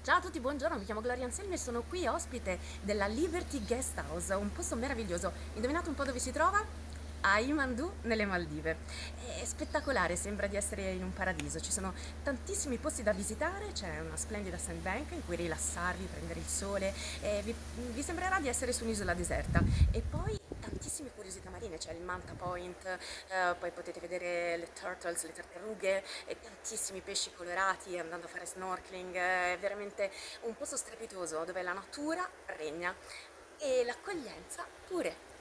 Ciao a tutti, buongiorno, mi chiamo Gloria Anselmi e sono qui ospite della Liberty Guest House, un posto meraviglioso. Indovinate un po' dove si trova? A Imandu, nelle Maldive. È spettacolare, sembra di essere in un paradiso. Ci sono tantissimi posti da visitare, c'è una splendida sandbank in cui rilassarvi, prendere il sole, e vi sembrerà di essere su un'isola deserta. E poi tantissime curiosità marine, c'è il Manta Point, poi potete vedere le turtles, le tartarughe e tantissimi pesci colorati andando a fare snorkeling, è veramente un posto strepitoso dove la natura regna e l'accoglienza pure.